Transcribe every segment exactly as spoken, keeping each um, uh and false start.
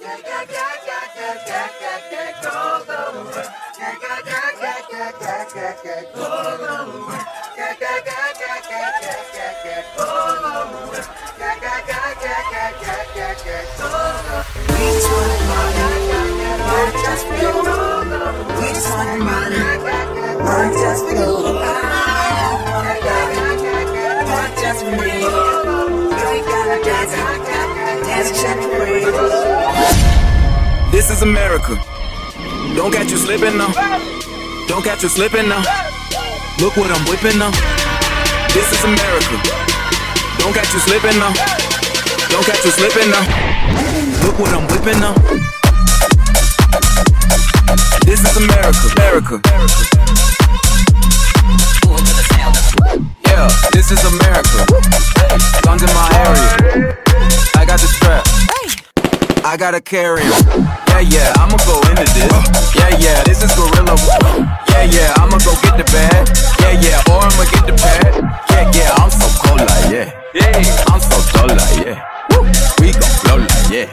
This is America. Don't catch you slipping now. Don't catch you slipping now. Look what I'm whipping now. This is America. Don't catch you slipping now. Don't catch you slipping now. Look what I'm whipping now. This is America. America. Yeah, this is America. Guns in my area. I got the strap. I gotta carry 'em. Yeah, yeah, I'ma go into this. Yeah, yeah, this is gorilla. Yeah, yeah, I'ma go get the bag. Yeah, yeah, or I'ma get the pad. Yeah, yeah, I'm so cold like yeah. Yeah, I'm so dull like yeah. We gon' blow like yeah.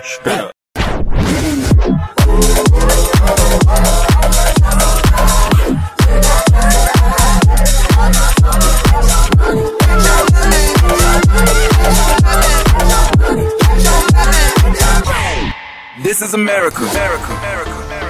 This is America. America. America.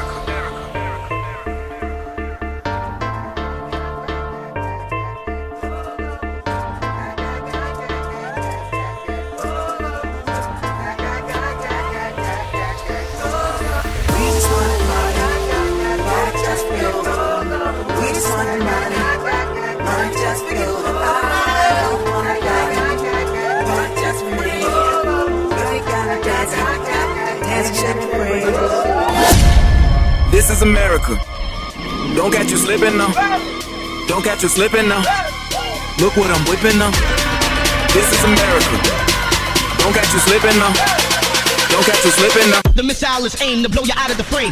This is America. Don't catch you slipping now. Don't catch you slipping now. Look what I'm whipping now. This is America. Don't catch you slipping now. Don't catch you slipping now. The missile is aimed to blow you out of the frame.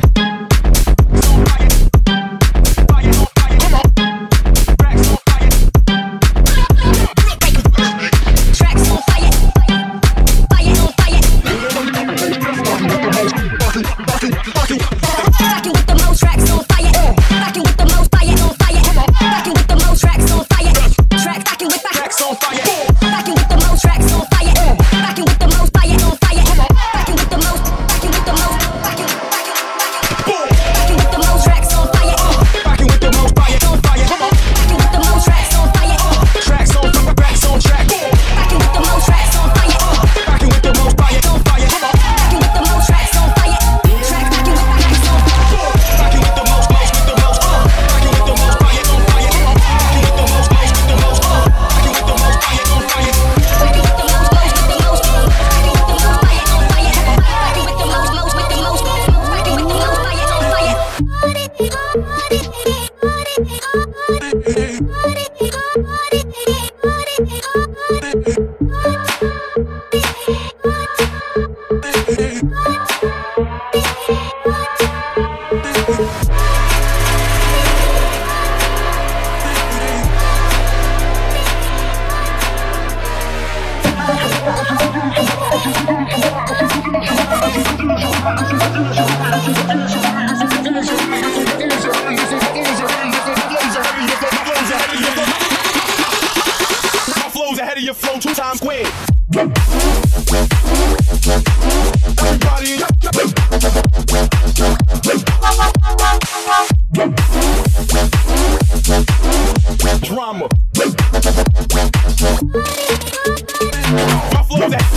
Drama. My flow's at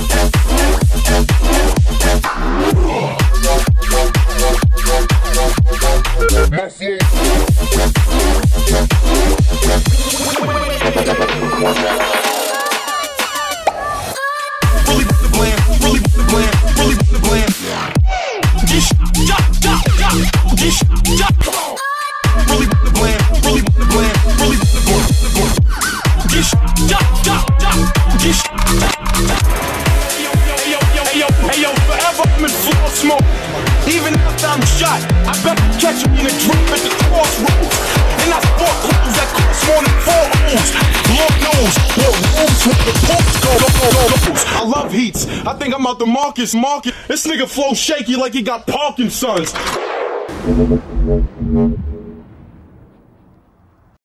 really the blam, really the blam, really the blam. Gish, ja, ja, ja, gish, ja. Really the blam, really the blam, really the blam. Gish, ja, ja, ja, gish. Hey yo, hey yo, hey yo, hey yo, forever I'm in floor smoke. Even after I'm shot, I better catch me in a drop at the crossroads. And I sport clothes that cost more than four O's. Lord knows what rooms with the ports go, go, go, go, go. I love heats. I think I'm out the Marcus market. This nigga flow shaky like he got Parkinson's.